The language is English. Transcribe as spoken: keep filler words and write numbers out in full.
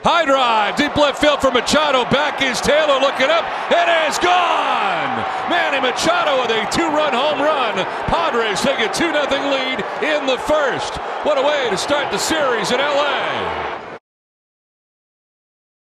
High drive, deep left field for Machado. Back is Taylor looking up. It is gone! Manny Machado with a two-run home run. Padres take a two nothing lead in the first. What a way to start the series in L A